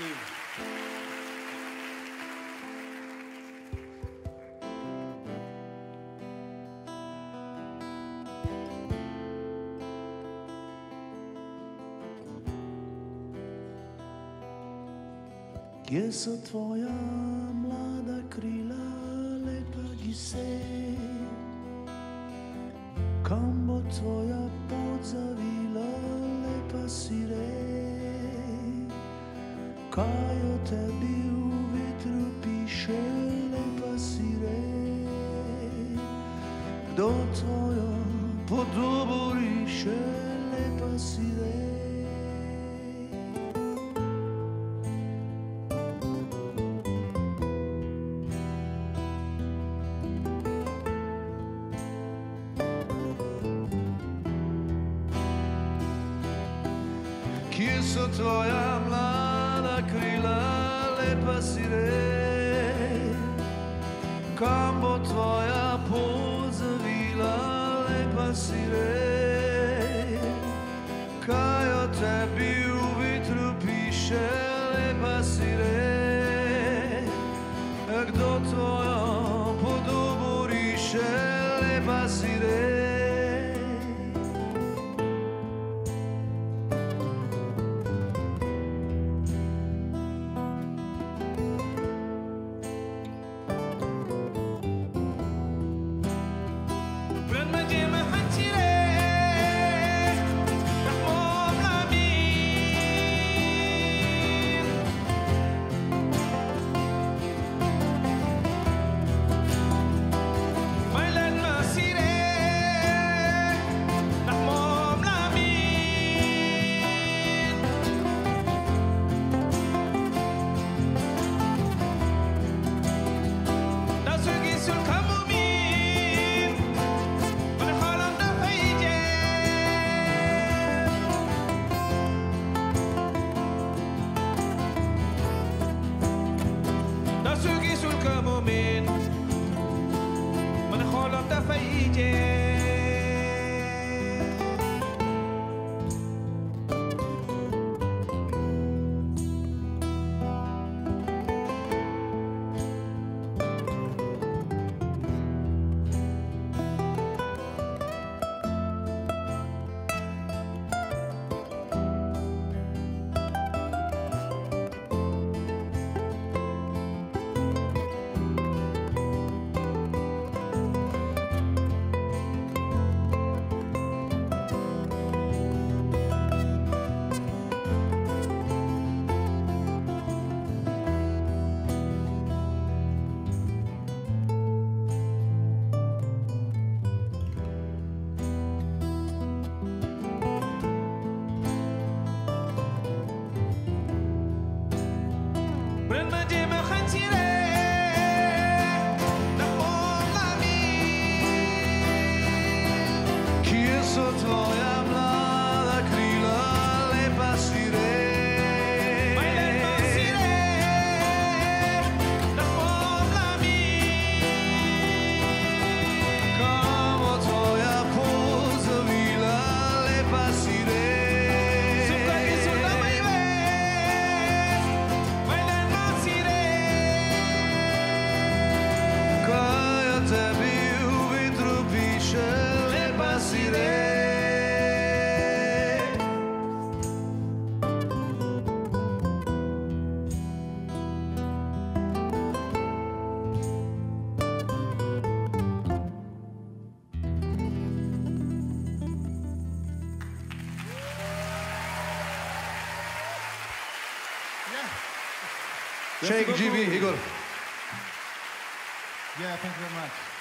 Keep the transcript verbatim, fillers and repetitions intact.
you. Gdje su tvoja mlada krila, lepa gise? Kam bo tvoja pot zavila, lepa sire? Kaj o tebi v vetru piše, lepa sire? Kdo tvojo podobo riše, lepa sire? Kje so tvoja mlada krila, lepa sire? Kam bo tvoja pot zavila, lepa sire? Kaj o tebi v vetru piše, lepa sire? Kdo tvojo podobo riše, lepa sire? Yeah. Shake G B, Igor. Yeah, thank you very much.